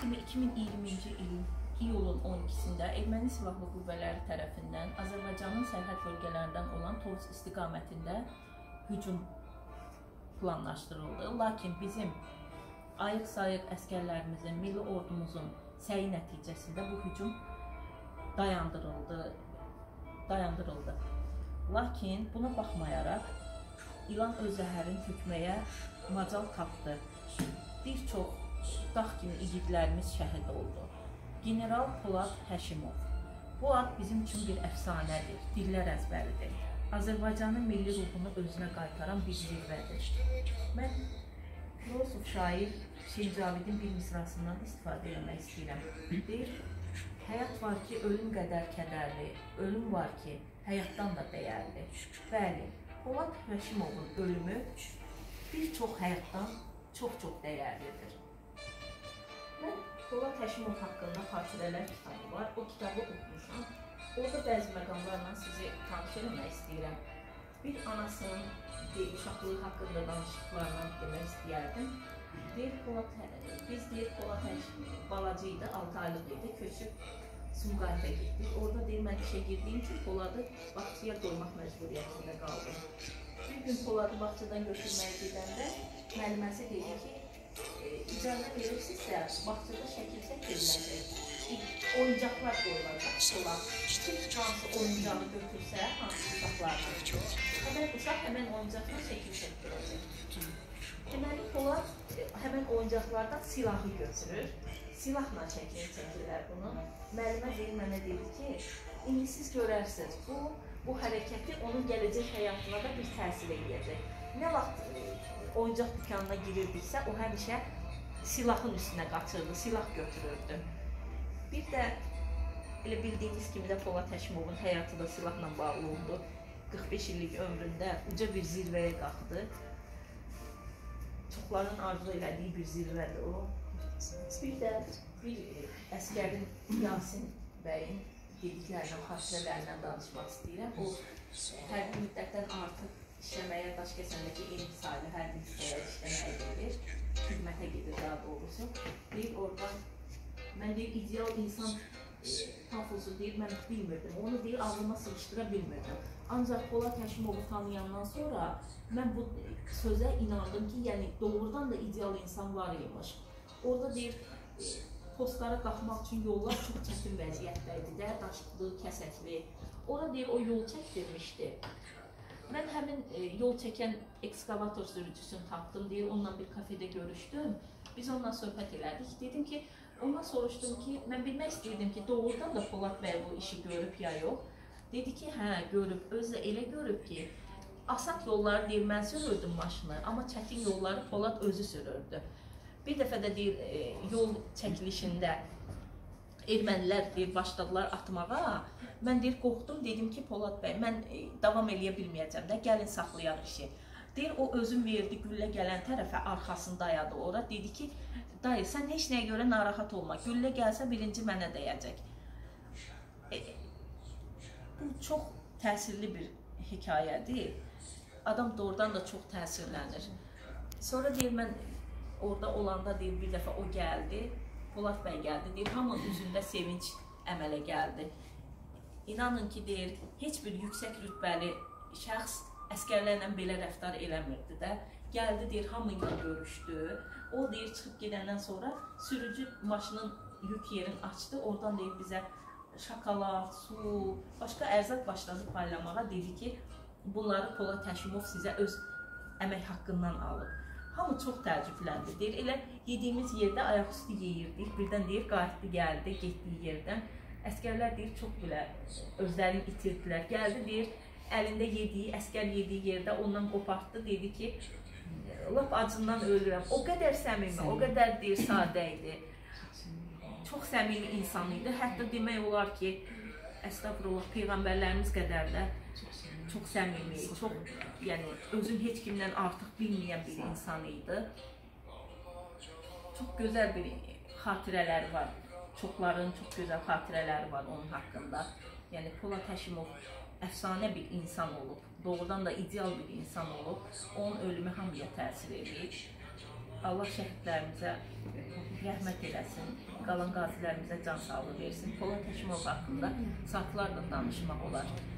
kimi 2020-ci ilin iyulun 12-sində Erməni Silahlı Qüvvələri tərəfindən Azərbaycanın sərhəd bölgələrindən olan Tovuz istiqamətində hücum planlaşdırıldı. Lakin bizim ayıq-sayıq əskərlərimizin, milli ordumuzun səyi nəticəsində bu hücum dayandırıldı. Lakin buna baxmayaraq İlan öz zəhərini tökməyə macal tapdı. Bir çox dağ kimi igidlərimiz şəhid oldu. General Polad Həşimov. Bu ad bizim üçün bir əfsanədir, dillər əzbəridir. Azərbaycanın milli ruhunu özünə qaytaran bir zirvədir. Mən filosof şair Şeyh Cavidin bir misrasından istifadə etmək istəyirəm. Deyir, həyat var ki, ölüm qədər kədərli, ölüm var ki, həyatdan da dəyərli. Bəli, Polad Həşimovun ölümü bir çox həyatdan çox-çox dəyərlidir. Mən Polad Həşimov haqqında xatirələr kitabı var, o kitabı oxumuşam. Orada bəzi məqamlarla sizi tanış eləmək istəyirəm. Bir anasının uşaqlığı haqqında danışıqlarına demək istəyərdim. Biz Polad Həşimov balacı idi, 6 aylıq idi, köçüb Sumqayıta getdik. Orada mən işə girdiyim üçün Poladı bağçaya qoymaq məcburiyyətində qaldım. Bir gün Poladı bağçadan götürməyə gedəndə müəlliməsi dedi ki, icazə verirsinizsə, bağçada şəkil çəkiləcək. Oyuncaqlar qoyulacaq Polad. Kim hansı oyuncağı götürsə, hansı uşaqlarla. Uşaq həmən oyuncaqla şəkil çəkiləcək. Deməli, Polad həmən oyuncaqlardan silahı götürür. Silahla çəkirlər bunu. Müəllimə mənə dedi ki, indi siz görərsiniz, bu hərəkəti onun gələcək həyatına da bir təsir edəcək. Nə vaxt oyuncaq dükanına girirdiksə, o həmişə silahın üstünə qaçırdı, silah götürürdü. Bir də elə bildiyiniz kimi də Polad Həşimovun həyatı da silahla bağlı oldu. 45 illik ömründə uca bir zirvəyə qalxdı. Çoxların arzu elədiyi bir zirvədir o. Bir də bir əskərin Yasin bəyin dediklərindən, xatirələrindən danışmaq istəyirəm. O, hərbi müddətdən artıq işləməyə Daşkəsəndəki intisali hərbi hissəyə işləməyə gedir, xidmətə gedir daha doğrusu. Deyir, oradan, mən deyir, ideal insan tafosu deyir, mən bilmirdim, onu deyir, ağlıma sığışdıra bilmirdim. Ancaq Polad Həşimovu tanıyandan sonra mən bu sözə inandım ki, yəni doğrudan da ideal insan var imiş. Orada deyir, postlara qalxmaq üçün yollar çox çətin vəziyyətdə idi də, daşlı, kəsəkli. Orada deyir, o yol çəkdirmişdi. Mən həmin yol çəkən ekskavator sürücüsünü tapdım, deyir, onunla bir kafedə görüşdüm. Biz onunla söhbət elədik. Dedim ki, ondan soruşdum ki, mən bilmək istəyirdim ki, doğrudan da Polad bəy bu işi görüb ya yox. Dedi ki, hə, görüb, özü də elə görüb ki, asad yolları deyir, mən sürürdüm maşını, amma çətin yolları Polad özü sürürdü. Bir dəfə də deyir, yol çəkilişində ermənilər deyir, başladılar atmağa. Mən deyir, qorxdum, dedim ki, Polad bəy, mən davam eləyə bilməyəcəm də, gəlin saxlayaq işi. Deyir, o özün verdi, güllə gələn tərəfə arxasını dayadı ora. Dedi ki, dayı, sən heç nəyə görə narahat olma, güllə gəlsə birinci mənə dəyəcək. Bu çox təsirli bir hekayədir. Adam doğrudan da çox təsirlənir. Sonra deyir, mən orada olanda deyir, bir dəfə o gəldi, Polad bəy gəldi, deyir, hamının üzündə sevinç əmələ gəldi. İnanın ki, deyir, heç bir yüksək rütbəli şəxs əskərlərlə belə rəftar eləmirdi də. Gəldi, deyir, hamıyla görüşdü. O, deyir, çıxıb gedəndən sonra sürücü maşının yük yerini açdı. Oradan, deyir, bizə şokolad, su, başqa ərzaq başladı paylamağa. Dedi ki, bunları Polad Həşimov sizə öz əmək haqqından alıb. Hamı çox təəccübləndi. Deyir, elə yediyimiz yerdə ayaqüstü yeyirdik. Birdən deyir, qayıtdı, gəldi, getdiyi yerdən. Əskərlər deyir, çox belə özlərini itirdilər. Gəldi, deyir, əlində yediyi, əskər yediyi yerdə ondan qopartdı. Dedi ki, lap acından ölürəm. O qədər səmimi, o qədər deyir, sadə idi. Çox səmimi insan idi. Hətta demək olar ki, əstəğfurullah, peyğəmbərlərimiz qədər də çox səmimi, çox, yəni, özün heç kimdən artıq bilməyən bir insan idi. Çox gözəl bir xatirələri var. Çoxların çox gözəl xatirələri var onun haqqında. Yəni, Polad Həşimov əfsanə bir insan olub, doğrudan da ideal bir insan olub. Onun ölümü hamıya təsir edir. Allah şəhidlərimizə rəhmət eləsin, qalan qazilərimizə can sağlığı versin. Polad Həşimov haqqında saatlarla danışmaq olar.